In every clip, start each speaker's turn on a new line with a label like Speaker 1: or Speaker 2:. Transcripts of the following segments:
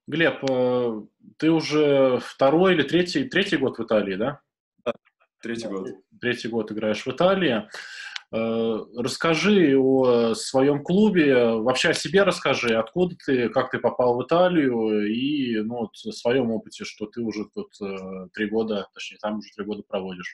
Speaker 1: Глеб, ты уже второй или третий год в Италии, да?
Speaker 2: Да, третий
Speaker 1: Да,
Speaker 2: год.
Speaker 1: третий год играешь в Италии. Расскажи о своем клубе, вообще о себе расскажи, откуда ты, как ты попал в Италию и ну, вот, о своем опыте, что ты уже тут 3 года, точнее, там уже 3 года проводишь.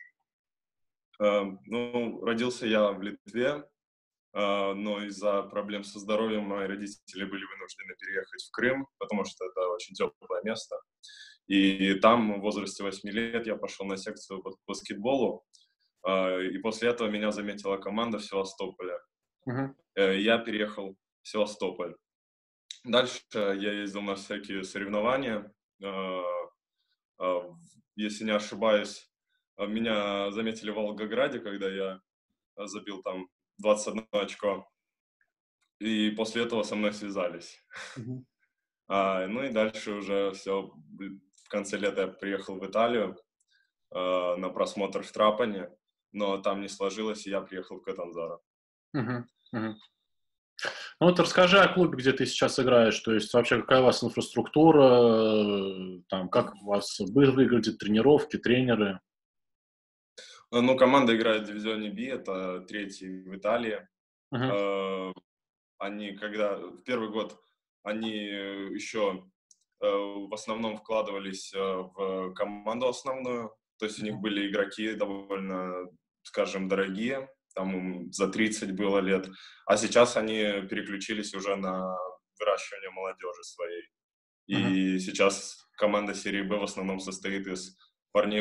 Speaker 2: Ну, родился я в Литве, но из-за проблем со здоровьем мои родители были вынуждены переехать в Крым, потому что это очень теплое место. И там в возрасте 8 лет я пошел на секцию по баскетболу, и после этого меня заметила команда в Севастополе.
Speaker 1: Мгм.
Speaker 2: Я переехал в Севастополь. Дальше я ездил на всякие соревнования. Э, Если не ошибаюсь, меня заметили в Волгограде, когда я забил там 21 очко, и после этого со мной связались.
Speaker 1: Мгм.
Speaker 2: Ну и дальше уже все. В конце лета я приехал в Италию на просмотр в Трапане, но там не сложилось, и я приехал в Катанзаро.
Speaker 1: Мгм. Мгм. Ну вот расскажи о клубе, где ты сейчас играешь, то есть вообще какая у вас инфраструктура, там, как у вас выглядят тренировки, тренеры.
Speaker 2: Ну, команда играет в дивизионе B, это третий в Италии.
Speaker 1: Мгм.
Speaker 2: Э, Они, когда в первый год, они еще в основном вкладывались в команду основную, то есть у них были игроки довольно, скажем, дорогие, там им за 30 было лет, а сейчас они переключились уже на выращивание молодежи своей.
Speaker 1: Мгм.
Speaker 2: И сейчас команда серии Б в основном состоит из парней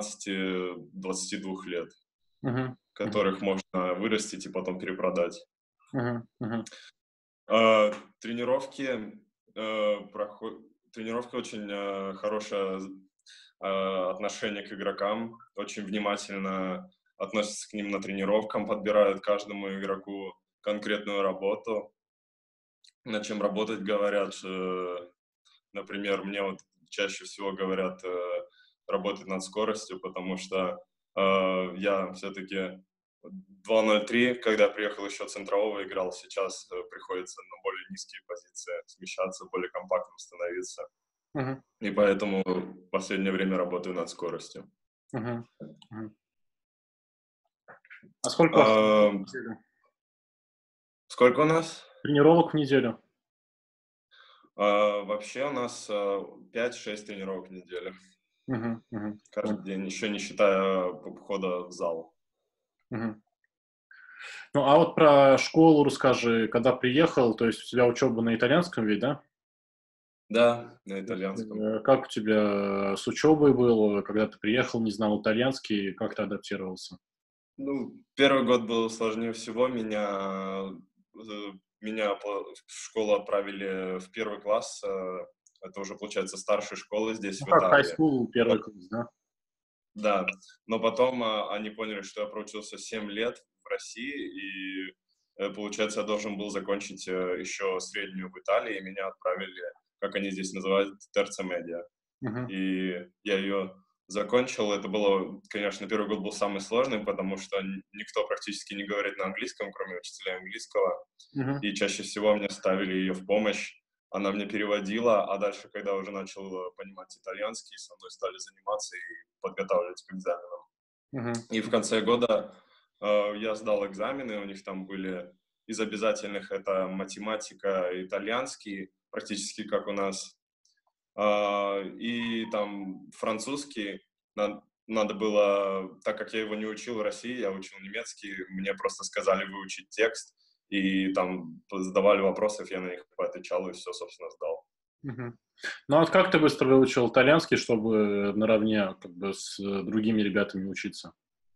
Speaker 2: 18-22 лет,
Speaker 1: Мгм. Мгм.
Speaker 2: которых можно вырастить и потом перепродать.
Speaker 1: Мгм. Мгм.
Speaker 2: А, Тренировки, тренировка очень хорошее отношение к игрокам, очень внимательно относятся к ним на тренировкам, подбирают каждому игроку конкретную работу, над чем работать говорят. Например, мне вот чаще всего говорят работать над скоростью, потому что я все-таки 2.03, когда приехал еще центрового, играл, сейчас приходится на более низкие позиции смещаться, более компактным становиться.
Speaker 1: Мгм.
Speaker 2: И поэтому в последнее время работаю над скоростью.
Speaker 1: Мгм. Мгм. А сколько у вас
Speaker 2: А,
Speaker 1: тренировок в неделю?
Speaker 2: Сколько у нас?
Speaker 1: Тренировок в неделю?
Speaker 2: Вообще у нас 5-6 тренировок в неделю.
Speaker 1: Мгм. Мгм.
Speaker 2: Каждый
Speaker 1: Понял.
Speaker 2: день, еще не считая похода в зал.
Speaker 1: Мгм. Ну, а вот про школу расскажи, когда приехал, то есть у тебя учеба на итальянском ведь, да?
Speaker 2: Да, на
Speaker 1: То есть,
Speaker 2: итальянском.
Speaker 1: как у тебя с учебой было, когда ты приехал, не знал итальянский, как ты адаптировался?
Speaker 2: Ну, первый год был сложнее всего. В школу отправили в первый класс. Это уже, получается, старшей школы здесь,
Speaker 1: Ну,
Speaker 2: в
Speaker 1: как high
Speaker 2: Италии.
Speaker 1: school, первый класс, да?
Speaker 2: Да, но потом они поняли, что я проучился 7 лет в России, и, получается, я должен был закончить еще среднюю в Италии, и меня отправили, как они здесь называют, терца медиа.
Speaker 1: Мгм.
Speaker 2: И я ее закончил. Это было, конечно, первый год был самый сложный, потому что никто практически не говорит на английском, кроме учителя английского.
Speaker 1: Мгм.
Speaker 2: И чаще всего мне ставили ее в помощь. Она мне переводила, а дальше, когда уже начал понимать итальянский, со мной стали заниматься и подготавливать к экзаменам.
Speaker 1: Мгм.
Speaker 2: И в конце года я сдал экзамены, у них там были из обязательных это математика, итальянский, практически как у нас, и там французский. Надо было, так как я его не учил в России, я учил немецкий, мне просто сказали выучить текст, и там задавали вопросов, я на них поотвечал, и все, собственно, сдал.
Speaker 1: Мгм. Ну, а вот как ты быстро выучил итальянский, чтобы наравне как бы с другими ребятами учиться?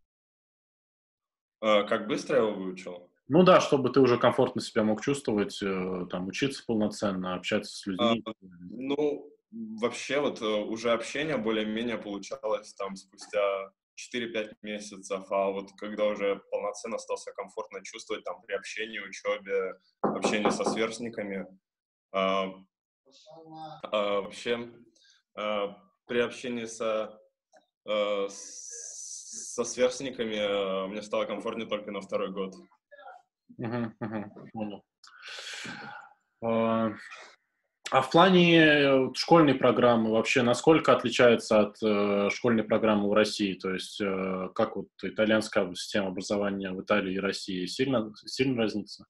Speaker 2: Как быстро я его выучил?
Speaker 1: Ну да, чтобы ты уже комфортно себя мог чувствовать, там, учиться полноценно, общаться с
Speaker 2: А,
Speaker 1: людьми.
Speaker 2: ну, вообще, вот уже общение более-менее получалось там спустя 4-5 месяцев, а вот когда уже полноценно стал себя комфортно чувствовать там при общении, учебе, общении со сверстниками, а, вообще при общении со сверстниками мне стало комфортнее только на второй год.
Speaker 1: Мгм. Мгм. Понял. А, А в плане школьной программы вообще насколько отличается от школьной программы в России? То есть как вот итальянская система образования в Италии и России сильно разнится?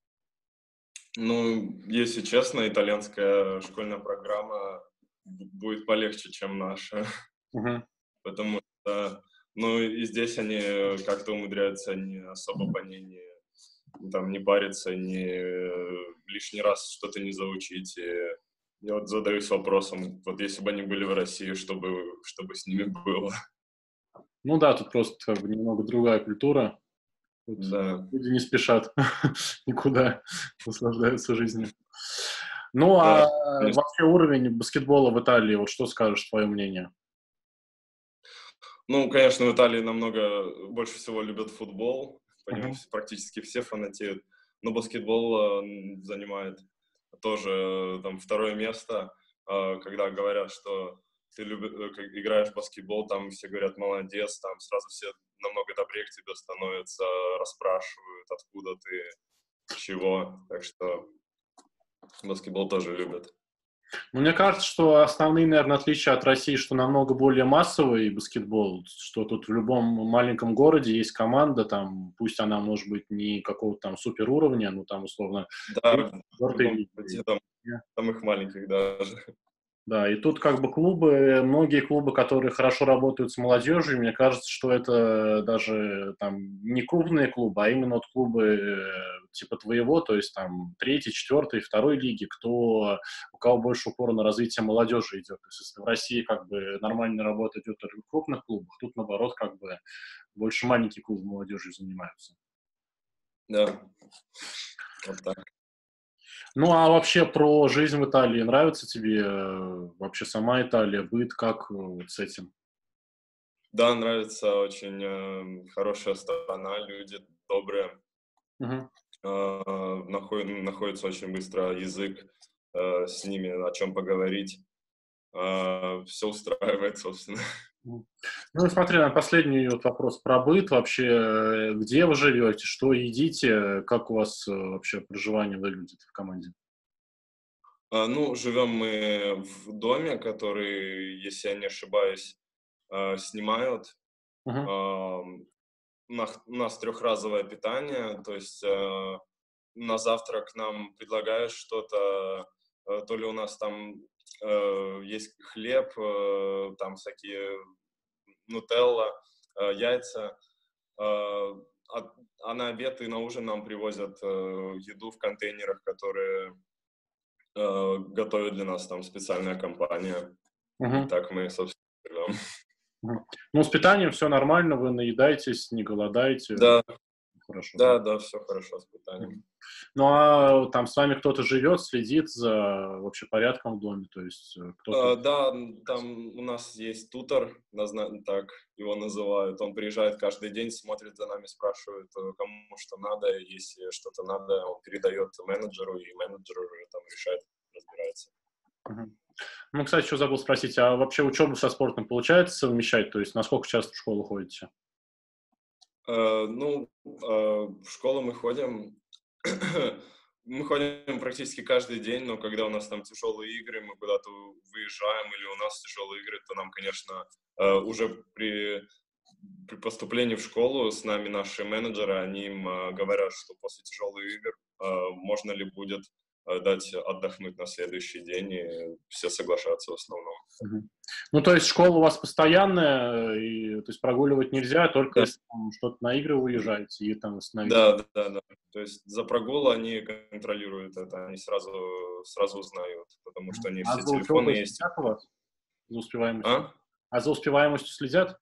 Speaker 2: Ну, если честно, итальянская школьная программа будет полегче, чем наша,
Speaker 1: Мгм.
Speaker 2: потому что, ну, и здесь они как-то умудряются не особо по ней там, не париться, не лишний раз что-то не заучить. И я вот задаюсь вопросом, вот если бы они были в России, что бы с ними было?
Speaker 1: Ну да, тут просто как бы немного другая культура. Тут
Speaker 2: Да,
Speaker 1: люди не спешат никуда, наслаждаются жизнью. Ну, а
Speaker 2: да, конечно.
Speaker 1: вообще уровень баскетбола в Италии, вот что скажешь, твое мнение?
Speaker 2: Ну, конечно, в Италии намного больше всего любят футбол, по нему
Speaker 1: Мгм.
Speaker 2: практически все фанатеют, но баскетбол занимает тоже там второе место. Когда говорят, что ты играешь в баскетбол, там все говорят молодец, там сразу все намного добрее к тебе становятся, расспрашивают, откуда ты, чего. Так что баскетбол тоже любят.
Speaker 1: Ну, мне кажется, что основные, наверное, отличия от России, что намного более массовый баскетбол, что тут в любом маленьком городе есть команда, там, пусть она может быть не какого-то там супер уровня, ну, там, условно,
Speaker 2: Да,
Speaker 1: третьей,
Speaker 2: в
Speaker 1: четвертой
Speaker 2: любом
Speaker 1: лиги.
Speaker 2: городе, там, самых маленьких даже.
Speaker 1: Да, и тут как бы клубы, многие клубы, которые хорошо работают с молодежью, мне кажется, что это даже там не крупные клубы, а именно вот клубы типа твоего, то есть там третьей, четвертой, второй лиги, у кого больше упора на развитие молодежи идет. То есть если в России как бы нормальная работа идет только в крупных клубах, тут наоборот как бы больше маленькие клубы молодежью занимаются.
Speaker 2: Да, вот так.
Speaker 1: Ну, а вообще про жизнь в Италии нравится тебе вообще сама Италия, быт, как вот с этим?
Speaker 2: Да, нравится, очень хорошая страна, люди добрые,
Speaker 1: Мгм.
Speaker 2: находится очень быстро язык с ними, о чем поговорить. Все устраивает, собственно.
Speaker 1: Мгм. Ну, и смотри, на последний вот вопрос про быт. Вообще, где вы живете, что едите, как у вас вообще проживание выглядит в команде?
Speaker 2: Ну, живем мы в доме, который, если я не ошибаюсь, снимают.
Speaker 1: Мгм.
Speaker 2: Ам, У нас трехразовое питание, то есть на завтрак нам предлагают что-то, то ли у нас там есть хлеб, там всякие нутелла, яйца, э, а на обед и на ужин нам привозят еду в контейнерах, которые готовит для нас там специальная компания. И
Speaker 1: Мгм.
Speaker 2: так мы, собственно, живем.
Speaker 1: Мгм. Ну, с питанием все нормально, вы наедаетесь, не голодаете,
Speaker 2: Да,
Speaker 1: хорошо, да?
Speaker 2: да, да, все хорошо с питанием.
Speaker 1: Мгм. Ну, а там с вами кто-то живет, следит за вообще порядком в доме, то есть кто-то...
Speaker 2: Да, там у нас есть тутор, так его называют. Он приезжает каждый день, смотрит за нами, спрашивает, кому что надо. Если что-то надо, он передает менеджеру, и менеджер уже там решает, разбирается.
Speaker 1: Мгм. Ну, кстати, еще забыл спросить, а вообще учебу со спортом получается совмещать? То есть насколько часто в школу ходите?
Speaker 2: Ну, в школу мы ходим. Мы ходим практически каждый день, но когда у нас там тяжелые игры, мы куда-то выезжаем или у нас тяжелые игры, то нам, конечно, уже при поступлении в школу с нами наши менеджеры, они им говорят, что после тяжелых игр можно ли будет дать отдохнуть на следующий день, и все соглашаются в основном.
Speaker 1: Мгм. Ну, то есть школа у вас постоянная, и, то есть прогуливать нельзя, только
Speaker 2: Да,
Speaker 1: если там что-то на игры уезжаете и там восстановить.
Speaker 2: да, да, да. То есть за прогул они контролируют это, они сразу узнают, потому что они
Speaker 1: А
Speaker 2: все
Speaker 1: за
Speaker 2: телефоны
Speaker 1: учебой
Speaker 2: есть.
Speaker 1: следят у вас? За успеваемостью?
Speaker 2: А?
Speaker 1: А за успеваемостью следят?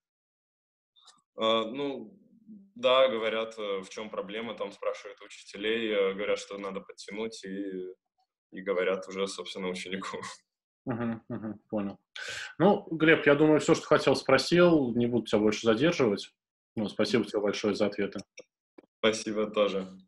Speaker 2: Ну, да, говорят, в чем проблема, там спрашивают учителей, говорят, что надо подтянуть, и говорят уже, собственно, ученику.
Speaker 1: Мгм, мгм, понял. Ну, Глеб, я думаю, все, что хотел, спросил. Не буду тебя больше задерживать. Ну, спасибо тебе большое за ответы.
Speaker 2: Спасибо тоже.